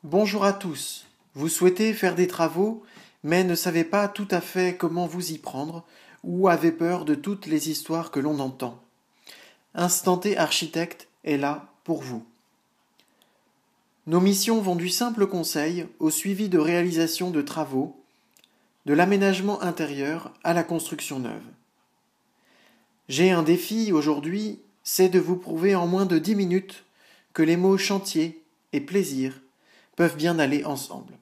Bonjour à tous. Vous souhaitez faire des travaux, mais ne savez pas tout à fait comment vous y prendre, ou avez peur de toutes les histoires que l'on entend. Instant T Architecte est là pour vous. Nos missions vont du simple conseil au suivi de réalisation de travaux, de l'aménagement intérieur à la construction neuve. J'ai un défi aujourd'hui, c'est de vous prouver en moins de 10 minutes que les mots chantier et plaisir peuvent bien aller ensemble.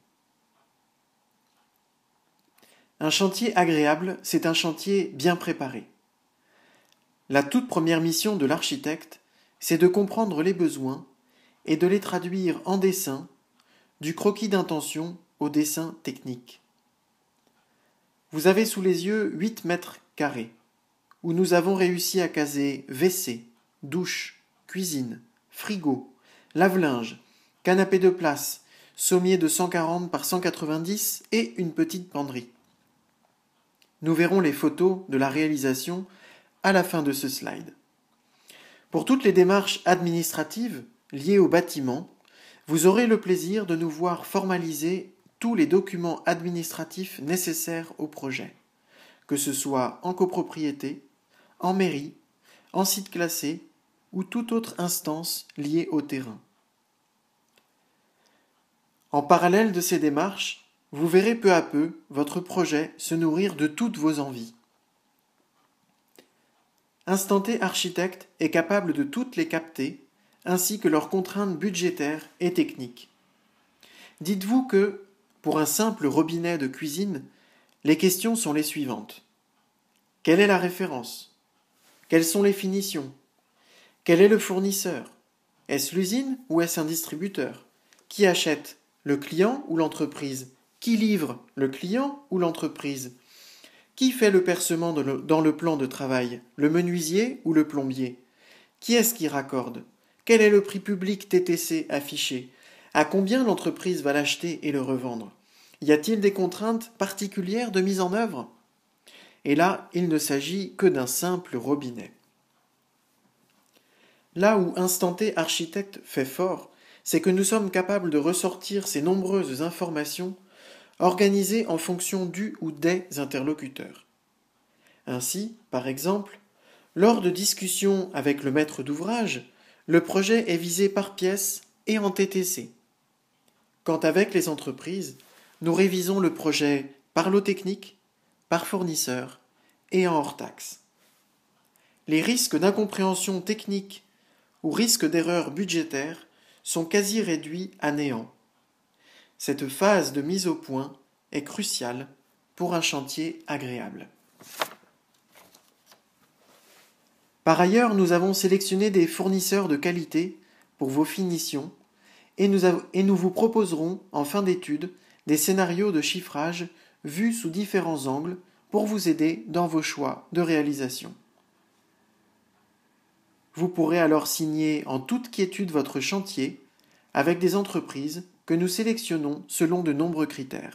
Un chantier agréable, c'est un chantier bien préparé. La toute première mission de l'architecte, c'est de comprendre les besoins et de les traduire en dessin, du croquis d'intention au dessin technique. Vous avez sous les yeux 8 mètres carrés, où nous avons réussi à caser WC, douche, cuisine, frigo, lave-linge, canapé de place, sommier de 140 par 190 et une petite penderie. Nous verrons les photos de la réalisation à la fin de ce slide. Pour toutes les démarches administratives liées au bâtiment, vous aurez le plaisir de nous voir formaliser tous les documents administratifs nécessaires au projet, que ce soit en copropriété, en mairie, en site classé ou toute autre instance liée au terrain. En parallèle de ces démarches, vous verrez peu à peu votre projet se nourrir de toutes vos envies. Instant T Architecte est capable de toutes les capter, ainsi que leurs contraintes budgétaires et techniques. Dites-vous que, pour un simple robinet de cuisine, les questions sont les suivantes. Quelle est la référence? Quelles sont les finitions? Quel est le fournisseur? Est-ce l'usine ou est-ce un distributeur? Qui achète? Le client ou l'entreprise? Qui livre? Le client ou l'entreprise? Qui fait le percement dans le plan de travail? Le menuisier ou le plombier? Qui est-ce qui raccorde? Quel est le prix public TTC affiché? À combien l'entreprise va l'acheter et le revendre? Y a-t-il des contraintes particulières de mise en œuvre? Et là, il ne s'agit que d'un simple robinet. Là où Instant T Architecte fait fort, c'est que nous sommes capables de ressortir ces nombreuses informations organisées en fonction du ou des interlocuteurs. Ainsi, par exemple, lors de discussions avec le maître d'ouvrage, le projet est visé par pièce et en TTC. Quand avec les entreprises, nous révisons le projet par lot technique, par fournisseur et en hors taxe. Les risques d'incompréhension technique ou risques d'erreur budgétaire sont quasi réduits à néant. Cette phase de mise au point est cruciale pour un chantier agréable. Par ailleurs, nous avons sélectionné des fournisseurs de qualité pour vos finitions et nous vous proposerons en fin d'étude des scénarios de chiffrage vus sous différents angles pour vous aider dans vos choix de réalisation. Vous pourrez alors signer en toute quiétude votre chantier avec des entreprises que nous sélectionnons selon de nombreux critères.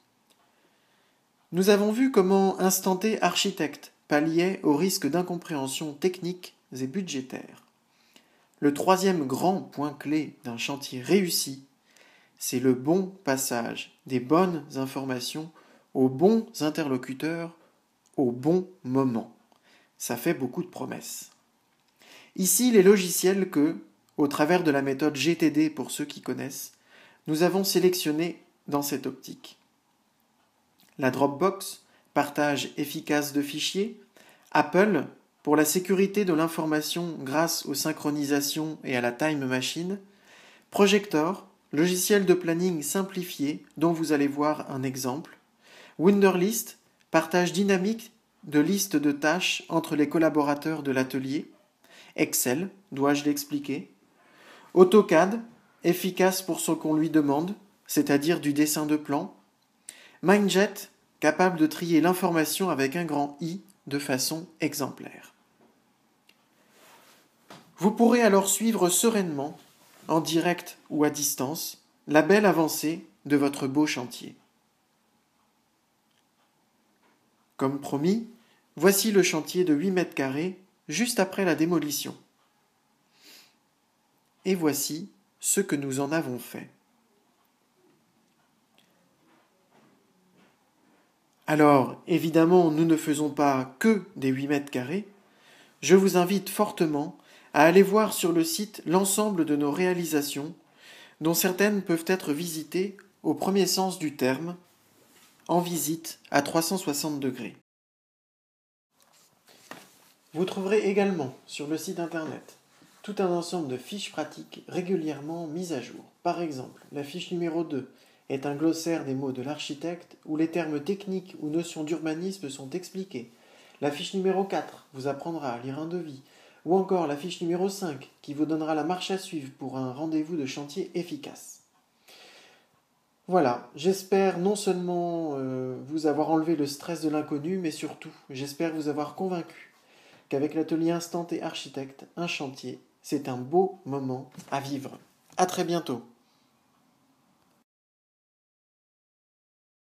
Nous avons vu comment Instant T Architecte palliait au risque d'incompréhension technique et budgétaire. Le troisième grand point clé d'un chantier réussi, c'est le bon passage des bonnes informations aux bons interlocuteurs au bon moment. Ça fait beaucoup de promesses. Ici, les logiciels que, au travers de la méthode GTD pour ceux qui connaissent, nous avons sélectionnés dans cette optique. La Dropbox, partage efficace de fichiers, Apple, pour la sécurité de l'information grâce aux synchronisations et à la time machine, Projector, logiciel de planning simplifié dont vous allez voir un exemple, Wunderlist, partage dynamique de listes de tâches entre les collaborateurs de l'atelier, Excel, dois-je l'expliquer, AutoCAD, efficace pour ce qu'on lui demande, c'est-à-dire du dessin de plan, Mindjet, capable de trier l'information avec un grand I de façon exemplaire. Vous pourrez alors suivre sereinement, en direct ou à distance, la belle avancée de votre beau chantier. Comme promis, voici le chantier de 8 mètres carrés juste après la démolition. Et voici ce que nous en avons fait. Alors, évidemment, nous ne faisons pas que des 8 mètres carrés. Je vous invite fortement à aller voir sur le site l'ensemble de nos réalisations, dont certaines peuvent être visitées au premier sens du terme, en visite à 360 degrés. Vous trouverez également sur le site internet tout un ensemble de fiches pratiques régulièrement mises à jour. Par exemple, la fiche numéro 2 est un glossaire des mots de l'architecte où les termes techniques ou notions d'urbanisme sont expliqués. La fiche numéro 4 vous apprendra à lire un devis, ou encore la fiche numéro 5 qui vous donnera la marche à suivre pour un rendez-vous de chantier efficace. Voilà, j'espère non seulement vous avoir enlevé le stress de l'inconnu, mais surtout, j'espère vous avoir convaincu qu'avec l'atelier Instant et Architecte, un chantier, c'est un beau moment à vivre. À très bientôt.